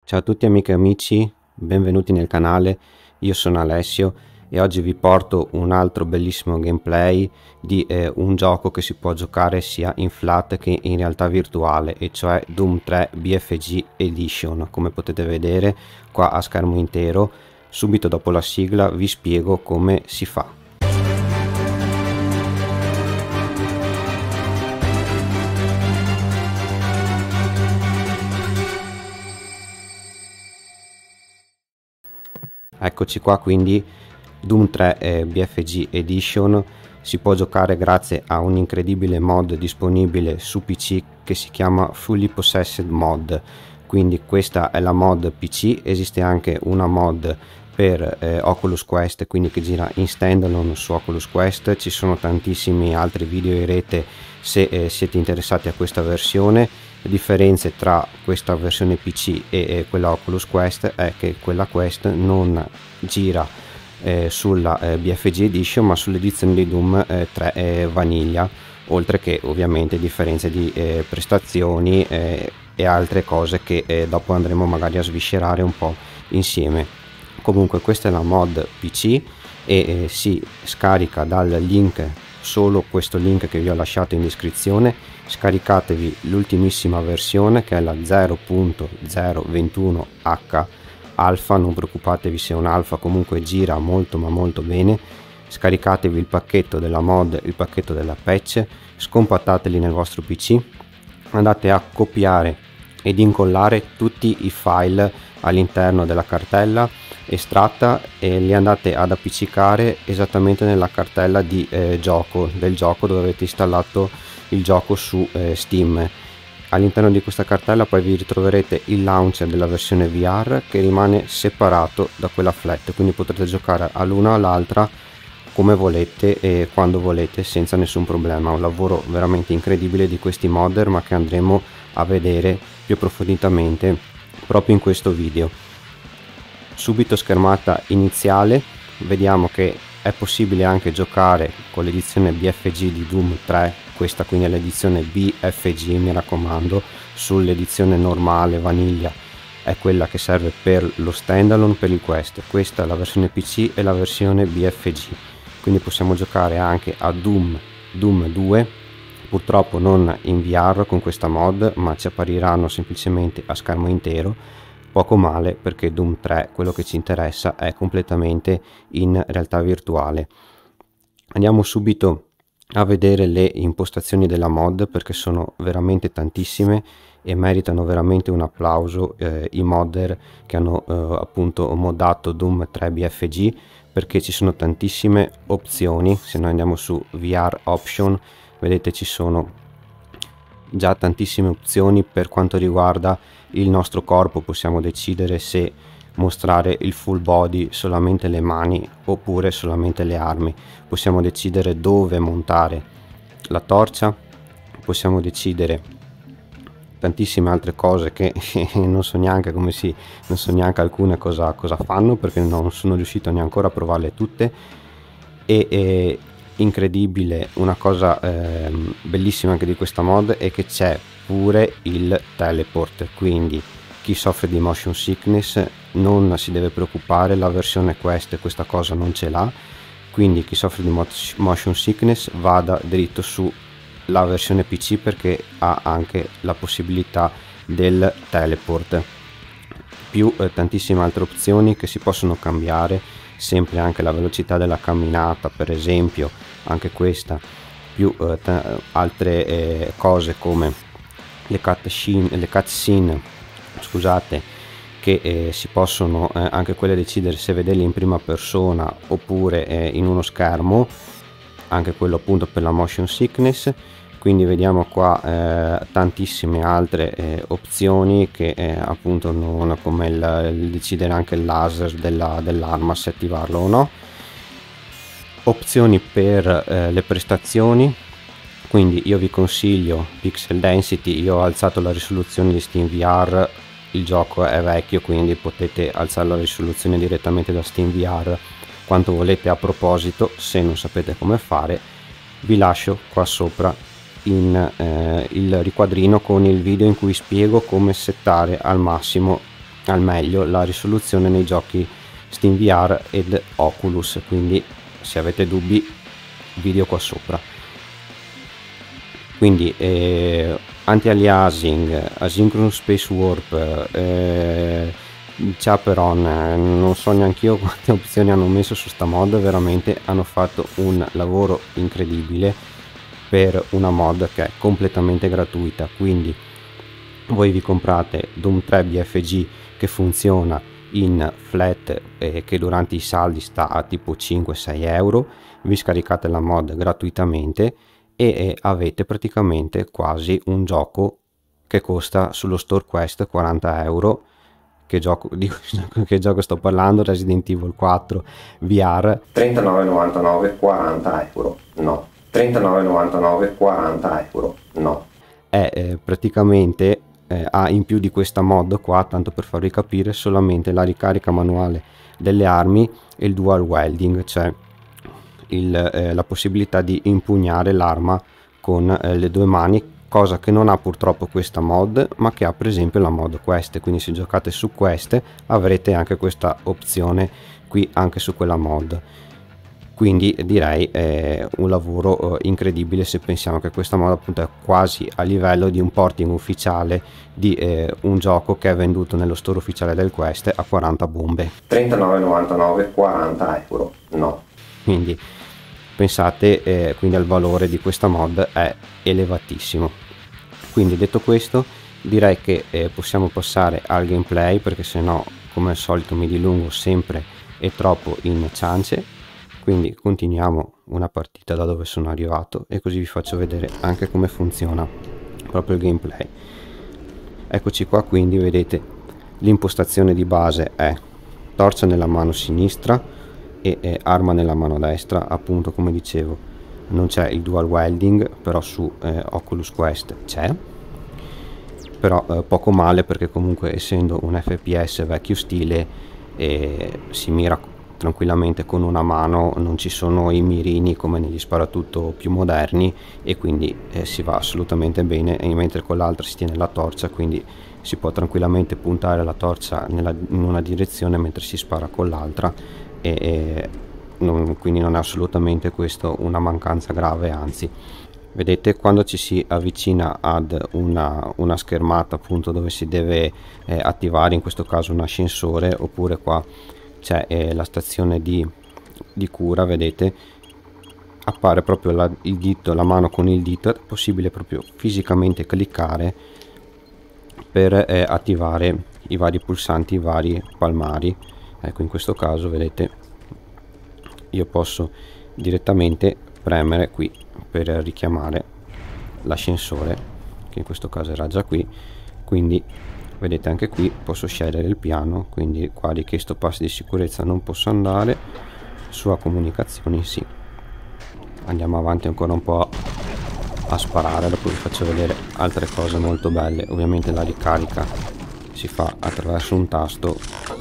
Ciao a tutti amiche e amici, benvenuti nel canale, io sono Alessio e oggi vi porto un altro bellissimo gameplay di un gioco che si può giocare sia in flat che in realtà virtuale, e cioè Doom 3 BFG Edition. Come potete vedere qua a schermo intero, subito dopo la sigla vi spiego come si fa. Eccoci qua, quindi Doom 3 BFG Edition si può giocare grazie a un incredibile mod disponibile su PC che si chiama Fully Possessed Mod. Quindi questa è la mod PC, esiste anche una mod per Oculus Quest, quindi che gira in standalone su Oculus Quest. Ci sono tantissimi altri video in rete se siete interessati a questa versione. Le differenze tra questa versione PC e quella Oculus Quest è che quella Quest non gira sulla BFG Edition ma sull'edizione di Doom 3 Vanilla, oltre che ovviamente differenze di prestazioni e altre cose che dopo andremo magari a sviscerare un po' insieme. Comunque questa è la mod PC e si scarica dal link, solo questo link che vi ho lasciato in descrizione. Scaricatevi l'ultimissima versione che è la 0.021H alfa, non preoccupatevi se è un alfa, comunque gira molto ma molto bene. Scaricatevi il pacchetto della mod, il pacchetto della patch, scompattateli nel vostro PC, andate a copiare ed incollare tutti i file all'interno della cartella estratta e li andate ad appiccicare esattamente nella cartella di gioco del gioco dove avete installato il gioco su Steam. All'interno di questa cartella poi vi ritroverete il launcher della versione VR che rimane separato da quella flat, quindi potrete giocare all'una o all'altra come volete e quando volete senza nessun problema. Un lavoro veramente incredibile di questi modder, ma che andremo a vedere più approfonditamente proprio in questo video. Subito schermata iniziale, vediamo che è possibile anche giocare con l'edizione BFG di Doom 3, questa quindi è l'edizione BFG, mi raccomando. Sull'edizione normale vaniglia è quella che serve per lo standalone, per il Quest. Questa è la versione PC e la versione BFG, quindi possiamo giocare anche a Doom 2, purtroppo non in VR con questa mod, ma ci appariranno semplicemente a schermo intero. Poco male, perché Doom 3, quello che ci interessa, è completamente in realtà virtuale. Andiamo subito a vedere le impostazioni della mod, perché sono veramente tantissime e meritano veramente un applauso i modder che hanno appunto moddato Doom 3 BFG, perché ci sono tantissime opzioni. Se noi andiamo su VR Option, vedete ci sono già tantissime opzioni per quanto riguarda il nostro corpo. Possiamo decidere se mostrare il full body, solamente le mani oppure solamente le armi. Possiamo decidere dove montare la torcia, possiamo decidere tantissime altre cose che non so neanche non so neanche alcune cosa fanno, perché non sono riuscito neanche ancora a provarle tutte. E incredibile, una cosa bellissima anche di questa mod è che c'è pure il teleport, quindi chi soffre di motion sickness non si deve preoccupare, la versione Quest questa cosa non ce l'ha, quindi chi soffre di motion sickness vada dritto su la versione PC, perché ha anche la possibilità del teleport, più tantissime altre opzioni che si possono cambiare, sempre anche la velocità della camminata per esempio, anche questa, più altre cose come le cutscene, scusate, che si possono anche quelle decidere se vederle in prima persona oppure in uno schermo, anche quello appunto per la motion sickness. Quindi vediamo qua tantissime altre opzioni che appunto non, come il decidere anche il laser dell'arma se attivarlo o no. Opzioni per le prestazioni, quindi io vi consiglio pixel density. Io ho alzato la risoluzione di SteamVR, il gioco è vecchio quindi potete alzare la risoluzione direttamente da SteamVR quanto volete. A proposito, se non sapete come fare, vi lascio qua sopra il riquadrino con il video in cui spiego come settare al massimo al meglio la risoluzione nei giochi SteamVR ed Oculus, quindi se avete dubbi video qua sopra. Quindi anti-aliasing, asynchronous space warp, chaperone, non so neanche io quante opzioni hanno messo su sta mod, veramente hanno fatto un lavoro incredibile per una mod che è completamente gratuita. Quindi voi vi comprate Doom 3 BFG che funziona in flat e che durante i saldi sta a tipo 5-6 euro, vi scaricate la mod gratuitamente e avete praticamente quasi un gioco che costa sullo store Quest 40 euro. Che gioco, che gioco sto parlando? Resident Evil 4 VR 39,99 40 euro, no, 39,99 40 euro, no. È praticamente ha in più di questa mod qua, tanto per farvi capire, solamente la ricarica manuale delle armi e il dual wielding, cioè la possibilità di impugnare l'arma con le due mani, cosa che non ha purtroppo questa mod, ma che ha per esempio la mod Quest. Quindi se giocate su Quest avrete anche questa opzione qui anche su quella mod. Quindi direi un lavoro incredibile, se pensiamo che questa mod appunto è quasi a livello di un porting ufficiale di un gioco che è venduto nello store ufficiale del Quest a 40 bombe. 39,99 40 euro, no. Quindi pensate quindi al valore di questa mod, è elevatissimo. Quindi detto questo direi che possiamo passare al gameplay, perché se no come al solito mi dilungo sempre e troppo in ciance. Quindi continuiamo una partita da dove sono arrivato e così vi faccio vedere anche come funziona proprio il gameplay. Eccoci qua, quindi vedete l'impostazione di base è torcia nella mano sinistra e arma nella mano destra, appunto come dicevo. Non c'è il dual wielding, però su Oculus Quest c'è, però poco male, perché comunque essendo un FPS vecchio stile si mira tranquillamente con una mano, non ci sono i mirini come negli sparatutto più moderni, e quindi si va assolutamente bene, e mentre con l'altra si tiene la torcia, quindi si può tranquillamente puntare la torcia in una direzione mentre si spara con l'altra, quindi non è assolutamente questo una mancanza grave, anzi. Vedete, quando ci si avvicina ad una schermata appunto dove si deve attivare in questo caso un ascensore, oppure qua c'è la stazione di cura, vedete appare proprio il dito, la mano con il dito, è possibile proprio fisicamente cliccare per attivare i vari pulsanti, i vari palmari. Ecco, in questo caso vedete io posso direttamente premere qui per richiamare l'ascensore, che in questo caso era già qui. Quindi vedete anche qui posso scegliere il piano, quindi qua richiesto passi di sicurezza non posso andare, su a comunicazioni sì. Andiamo avanti ancora un po' a sparare, dopo vi faccio vedere altre cose molto belle. Ovviamente la ricarica si fa attraverso un tasto.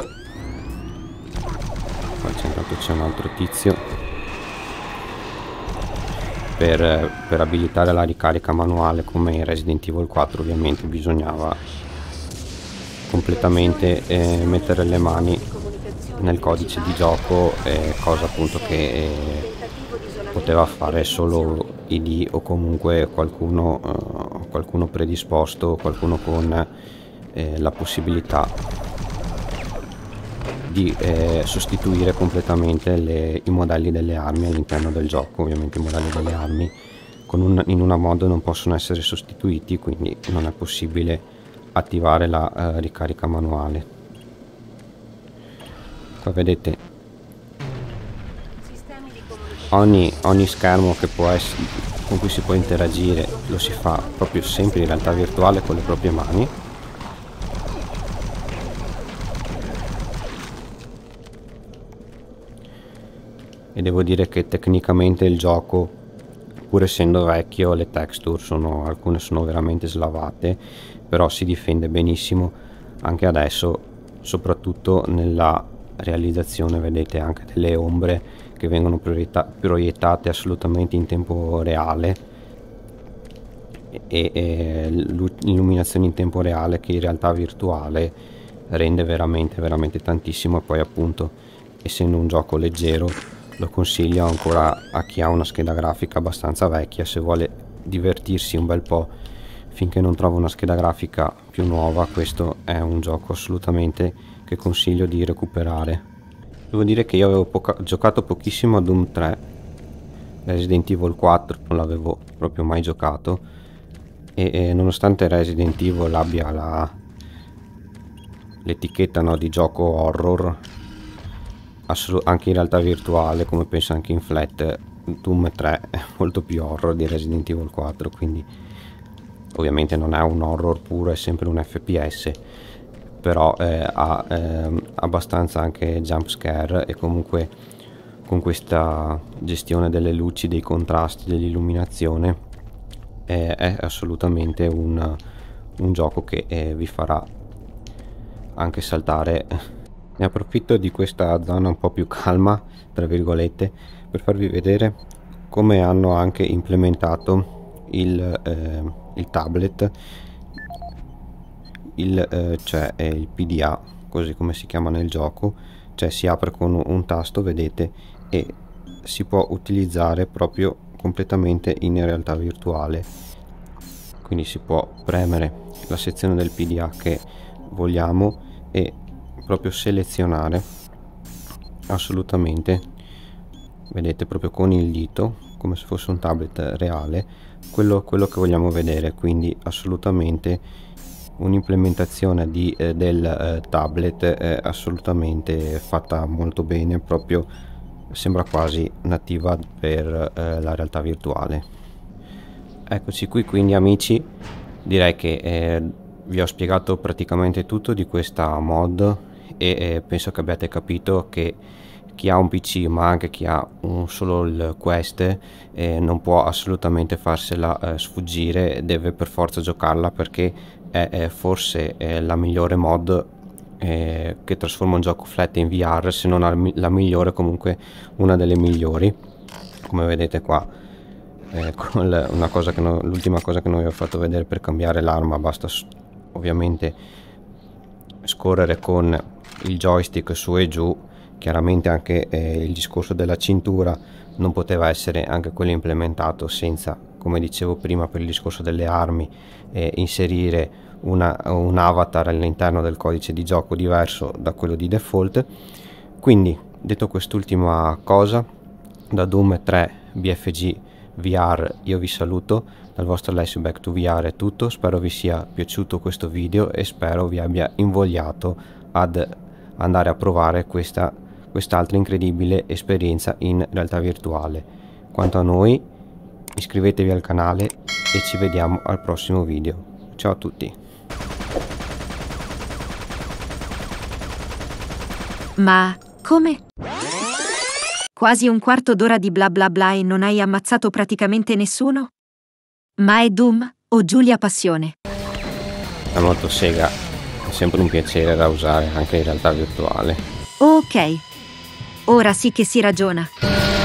Qua intanto c'è un altro tizio. Per abilitare la ricarica manuale come in Resident Evil 4 ovviamente bisognava completamente mettere le mani nel codice di gioco, cosa appunto che poteva fare solo ID o comunque qualcuno predisposto, qualcuno con la possibilità di sostituire completamente i modelli delle armi all'interno del gioco. Ovviamente i modelli delle armi in una mod non possono essere sostituiti, quindi non è possibile attivare la ricarica manuale. Qua vedete ogni schermo che può essere, con cui si può interagire, lo si fa proprio sempre in realtà virtuale con le proprie mani. E devo dire che tecnicamente il gioco, pur essendo vecchio, le texture alcune sono veramente slavate, però si difende benissimo anche adesso, soprattutto nella realizzazione. Vedete anche delle ombre che vengono proiettate assolutamente in tempo reale, e l'illuminazione in tempo reale che in realtà virtuale rende veramente tantissimo. E poi appunto, essendo un gioco leggero, lo consiglio ancora a chi ha una scheda grafica abbastanza vecchia, se vuole divertirsi un bel po' finché non trova una scheda grafica più nuova. Questo è un gioco assolutamente che consiglio di recuperare. Devo dire che io avevo giocato pochissimo a Doom 3, Resident Evil 4 non l'avevo proprio mai giocato, e nonostante Resident Evil abbia l'etichetta, no, di gioco horror, anche in realtà virtuale, come penso anche in Flat, Doom 3 è molto più horror di Resident Evil 4, quindi ovviamente non è un horror puro, è sempre un FPS, però ha abbastanza anche jump scare, e comunque con questa gestione delle luci, dei contrasti, dell'illuminazione è assolutamente un gioco che vi farà anche saltare. Ne approfitto di questa zona un po' più calma, tra virgolette, per farvi vedere come hanno anche implementato il tablet, cioè il PDA, così come si chiama nel gioco. Cioè si apre con un tasto, vedete, e si può utilizzare proprio completamente in realtà virtuale. Quindi si può premere la sezione del PDA che vogliamo e proprio selezionare assolutamente, vedete, proprio con il dito, come se fosse un tablet reale, quello che vogliamo vedere. Quindi assolutamente un'implementazione del tablet assolutamente fatta molto bene, proprio sembra quasi nativa per la realtà virtuale. Eccoci qui, quindi amici, direi che vi ho spiegato praticamente tutto di questa mod, e penso che abbiate capito che chi ha un PC, ma anche chi ha solo il Quest, non può assolutamente farsela sfuggire, deve per forza giocarla, perché è forse la migliore mod che trasforma un gioco flat in VR, se non la migliore, comunque una delle migliori. Come vedete qua, l'ultima cosa che non vi ho fatto vedere, per cambiare l'arma basta ovviamente scorrere con il joystick su e giù. Chiaramente anche il discorso della cintura non poteva essere anche quello implementato senza, come dicevo prima, per il discorso delle armi, inserire un avatar all'interno del codice di gioco diverso da quello di default. Quindi, detto quest'ultima cosa, da Doom 3 BFG VR io vi saluto. Dal vostro Alessio Back to VR è tutto. Spero vi sia piaciuto questo video e spero vi abbia invogliato ad andare a provare quest'altra incredibile esperienza in realtà virtuale. Quanto a noi, iscrivetevi al canale e ci vediamo al prossimo video. Ciao a tutti. Ma come? Quasi un quarto d'ora di bla bla bla e non hai ammazzato praticamente nessuno? Ma è Doom o Giulia Passione? La motosega è sempre un piacere da usare anche in realtà virtuale. Ok, ora sì che si ragiona.